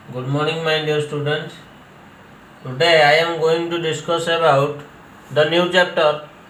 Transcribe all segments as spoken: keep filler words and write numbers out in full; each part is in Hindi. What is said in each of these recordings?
Good morning, my dear students. Today I am going to discuss about the new chapter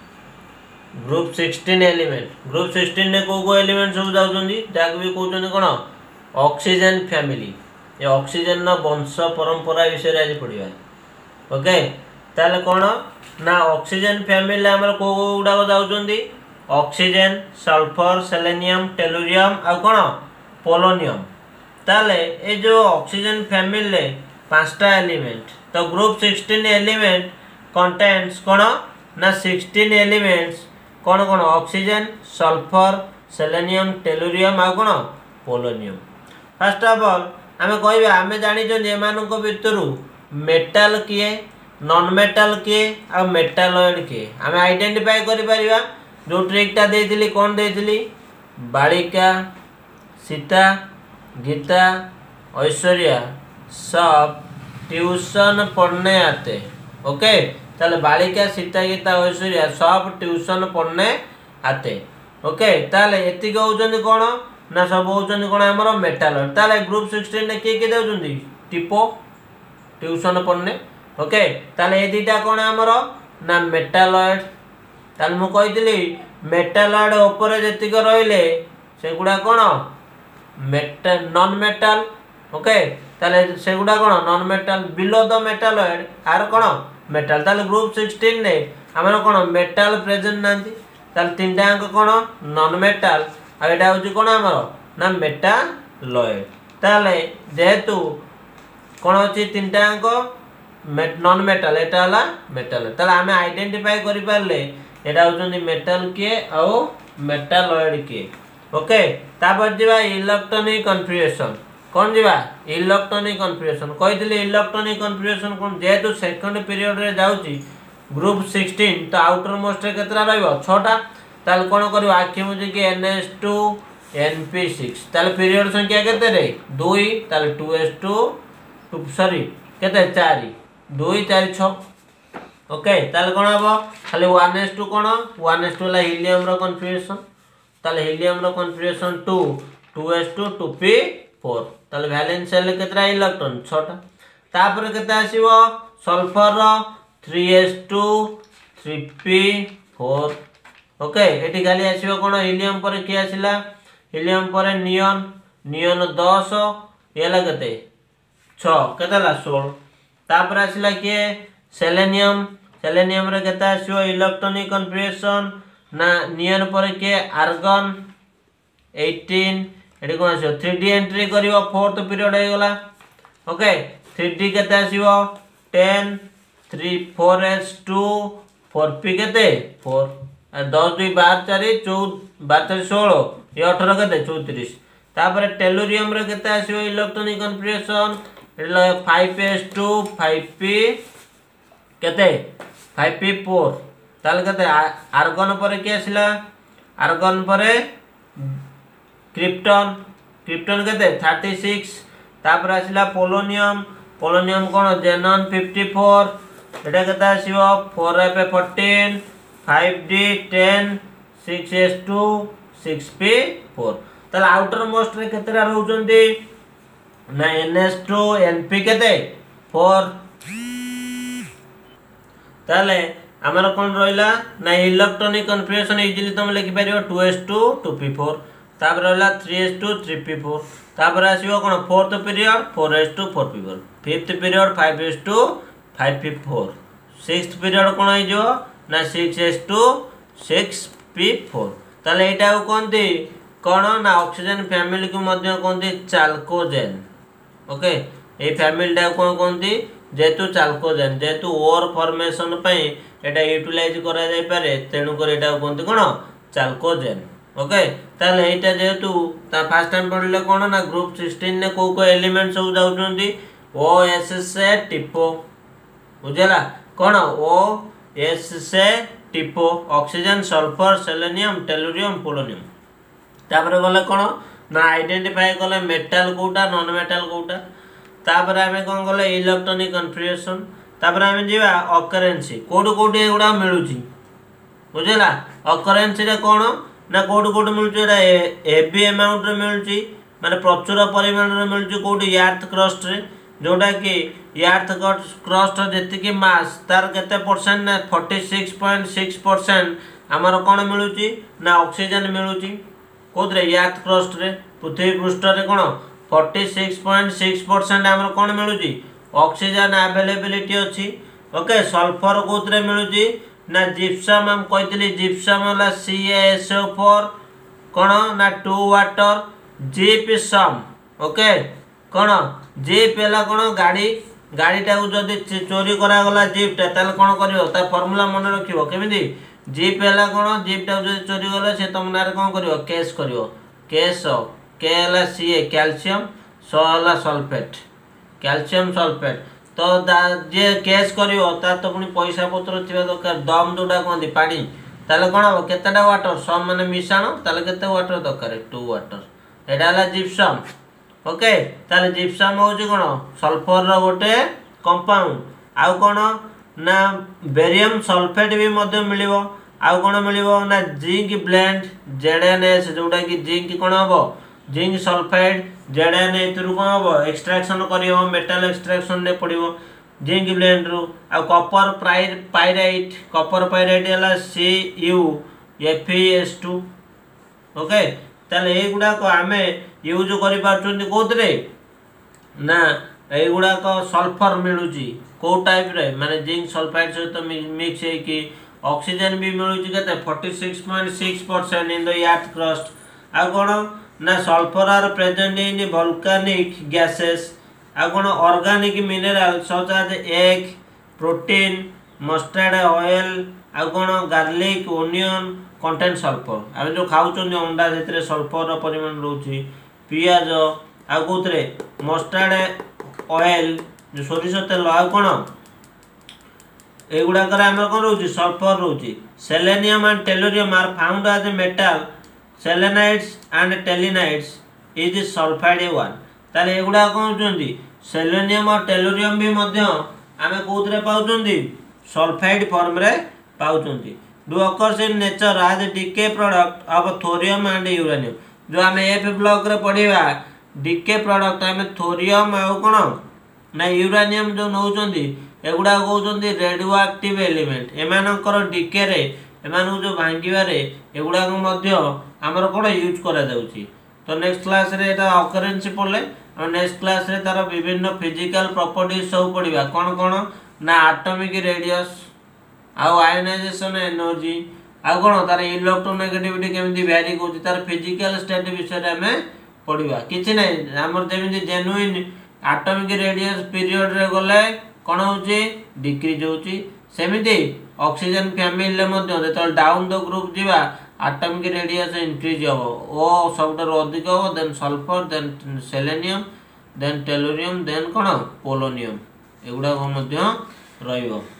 Group sixteen element. Group sixteen ने को को element सब जाउछंदी जाक भी कहउछंदी कोन ऑक्सीजन फैमिली ये ऑक्सीजन न वंश परंपरा विषय रे आज पढिबा ओके ताले कोन ना ऑक्सीजन फैमिली हमर को को उडा जाउछंदी ऑक्सीजन सल्फर सेलेनियम टेलुरियम आ कोन पोलोनियम ताले ए जो ऑक्सीजन फैमिली पांचटा एलिमेंट तो ग्रुप सिक्सटीन एलिमेंट कंटेन्स कोन ना सिक्सटीन एलिमेंट्स कोन कोन ऑक्सीजन सल्फर सेलेनियम टेलुरियम आ कोन पोलोनियम। फर्स्ट ऑफ ऑल आमे कहबा आमे जानि जो जे मानको भितरु मेटल किए नॉन मेटल किए आ मेटालॉइड किए आमे आइडेंटिफाई करि परिबा जो ट्रिकटा देइतिली कोन देइतिली बालिका सीता गीता ऐश्वर्या सब ट्यूशन पढ़ने आते ओके ताले बालिका सीता गीता ऐश्वर्या सब ट्यूशन पढ़ने आते ओके ताले एति कहउछन कोन ना सब होउछन कोन हमर मेटालॉइड ताले ग्रुप सिक्सटीन ने के के देउछन टिपो ट्यूशन पढ़ने ओके ताले ए दुटा कोन हमर ना मेटालॉइड ताले मु कहितली मेटालॉइड ऊपर जेतिक रहिले सेगुडा कोन मेटल नॉन मेटल ओके ताले सेगुडा कोन non metal below the metalloid are कोन मेटल ताले ग्रुप सिक्सटीन ने हमर कोन मेटल प्रेजेंट नांती ताले तीनटा अंक कोन नॉन मेटल आ एटा होची कोन हमर ना मेटालॉइड ताले जेहेतु कोन होची तीनटा अंक नॉन मेटल एटा हला मेटल ताले हमें आइडेंटिफाई करि पारले एटा होचंदी मेटल के आ मेटालॉइड के ओके तापर दिबा इलेक्ट्रॉनिक कन्फिगरेशन कोन दिबा इलेक्ट्रॉनिक कन्फिगरेशन कहितले इलेक्ट्रॉनिक कन्फिगरेशन कोन जेहेतु सेकंड पीरियड रे जाउची ग्रुप सिक्सटीन तो आउटर मोस्ट रे केतरा रहइबो छटा ताल कोन करियो आखि मुजे के n s two n p six ताल पीरियड संख्या केते रे टू ताल two s two two sorry केते four two four six okay ताल कोन हबो खाली वन एस टू कोन वन एस टू ला हीलियम रो कन्फिगरेशन ताले हीलियम रो configuration two two s two two p four ताले वैलेंस शेल केतरा इलेक्ट्रॉन छटा तापर केते आसीबो सल्फर रो three s two three p four okay एटी खाली आसीबो कोन हीलियम पर के आसीला हीलियम पर नियॉन नियॉन दस येला केते सिक्स केतेला सोलह तापर आसीला के सेलेनियम सेलेनियम रे केते आसीबो इलेक्ट्रॉनिक कन्फिगरेशन ना नियन पर के आर्गन एटीन एटी कोन आसीबो थ्री डी एंट्री करिवो फोर्थ पीरियड हे गला ओके थ्री डी केते आसीबो ten three four s two four p केते फोर दस टू बारह चार चौदह बारह सोलह ये अठारह केते चौंतीस तापर टेलुरियम रे केते आसीबो इलेक्ट्रॉनिक कन्फिगरेशन एला five s two five p केते फाइव पी फोर ताल केते आर्गन पर के आसिला आर्गन पर क्रिप्टन क्रिप्टन केते थर्टी सिक्स तापर आसिला पोलोनियम पोलोनियम कोन जेनन फिफ्टी फोर एटा केते आसीबो four f fourteen five d ten six s two six p four ताल आउटर मोस्ट रे केतेरा रहउचंदी ना n s two n p केते फोर ताले हमर कोन रहला ना इलेक्ट्रॉनिक कन्फिगरेशन इजीली तुम लिखि परियो two s two two p four तापर रहला three s two three p four तापर आसीबो कोन fourth period four s two four p four fifth period five s two five p four sixth period कोन आइ जो ना six s two six p four ताले एटा कोनती कोन ना ऑक्सीजन फैमिली को मध्य कोनती चाल्कोजेन ओके ए फैमिली टा कोन कोनती जेतु चाल्कोजेन जेतु ओर फॉर्मेशन पई एटा यूटिलाइज करा जाय पारे तेनु कर एटा कोनती कोन चाल्कोजेन ओके ताले एटा जेतु ता फर्स्ट टाइम पढले कोन ना ग्रुप सिक्सटीन ने को को एलिमेंट सब जाउछंती ओ एस से टिपो बुझला कोन ओ एस से टिपो oxygen sulphur selenium tellurium polonium तापर गले कोन ना आइडेंटिफाई कले मेटल कोटा नॉन मेटल कोटा तापर हमें कोन गले इलेक्ट्रॉनिक कन्फिगरेशन तापर हमें जीवा ऑकरेंसी कोड कोड एगुडा मिलुची बुझला ऑकरेंसी रे कोन ना कोड कोड मिलुची एटा हेवी अमाउंट रे मिलुची माने प्रचुर परिमाण रे मिलुची कोड अर्थ क्रस्ट रे जोटा कि अर्थ क्रस्ट जी मास तार केते परसेंट ना forty six point six percent आमर कौन मिलूची ना ऑक्सीजन मिलूची कोदरे अर्थ क्रस्ट रे पृथ्वी पृष्ठ रे कौन forty six point six percent आमर कौन मिलूची ऑक्सीजन अवेलेबिलिटी अच्छी ओके सल्फर कोदरे मिलूची ना जिप्सम हम कहते जिप्सम वाला सी एस ओ फोर कौन ना टू वाटर जिप्सम ओके कौन जिप है कौन गाड़ी गाड़ीटा को जदि चोरी करागला जिप्टा ताल कौन कर फर्मुला मन रखियो केमिति जिप है कौन जिप्टा जो चोरी गला से तुम ना कौन कर केस कर केस के है सी ए कैल्शियम स है सल्फेट कैल्शियम सल्फेट तो जे केस कर तो पुणी पैसा पत्र थी दरकार दम जोटा कहते पानी ताले कौन हम केतेटा वाटर सब माने मिशाण ताले केते वाटर दरकार टू वाटर एटा है जिप्सम ओके ताले जिप्सम होची कौन सल्फर रो गोटे कंपाउंड आउ कौन ना बेरियम सल्फेट भी मध्य मिलिबो आउ कौन मिलिबो ना zinc blende Z N S जोटा कि जिंक कौन हम जिंक सल्फाइड जेड एन ए कौन हम एक्सट्राक्शन कर मेटाल एक्सट्राक्शन रे पड़ो जिंक ब्लेंड रु आ कॉपर पाइराइट कॉपर पाइराइट है C U F S two okay ताले ए गुडाक आमे यूज करि पाछुंती कोथरे ना ए गुडाक सल्फर मिलुची को टाइप रे माने जिंक सल्फाइड सहित मिक्स है कि ऑक्सीजन भी मिलुची केते forty six point six percent in the earth crust आ कोन ना sulphur are present in volcanic gases आ कोन organic mineral such as egg protein mustard oil आ कोन गार्लिक ओनियन कंटेन सल्फर आम जो खाऊँ अंडा से सल्फर परिमाण रोचे पियाज आ कौन मस्टर्ड ऑयल जो सोरिष तेल आ कौन एगुड़ाक कौन रोचे सल्फर रोचे selenium and tellurium are found as a metal selenites and tellurites is sulphide one ताले एगुड़ा कौन होती सेलेनियम और टेलोरियम भी मध्य आम कौन पाँच सल्फाइड फॉर्म रे पाँच डू occurs in nature as decay product of thorium and uranium जो आम एफ ब्लॉक रे पढ़ा डीके प्रोडक्ट आम थोरियम आउ कौन ना यूरेनियम जो नौ एगुड़ा कहते रेडियो एक्टिव एलिमेंट एमानकर डीके रे एमानू जो भांगिबारे एगुड़ाक मध्य आमर कौन यूज करा जाउची तो नेक्स्ट क्लास रे एटा ऑकरेंस पड़े और नेक्स्ट क्लास रे तार विभिन्न फिजिकल प्रॉपर्टीज सब पढ़ा कौन कौन ना एटॉमिक रेडियस आउ आयोनाइजेशन एनर्जी आउ कौन तार इलेक्ट्रोनेगेटिविटी केमिति वैरी होची तार फिजिकल स्टेट विषय आम पढ़ा किछि नै हमर जेमिति जेन्युइन एटॉमिक रेडियस पीरियड रे गले कौन होची डिक्रीज होची सेमिति ऑक्सीजन फैमिली जो डाउन द ग्रुप जीवा एटॉमिक रेडियस इंक्रीज हम ओ सब अधिक हम then sulphur then selenium then tellurium then कौन पोलोनियम एगुड़ा रही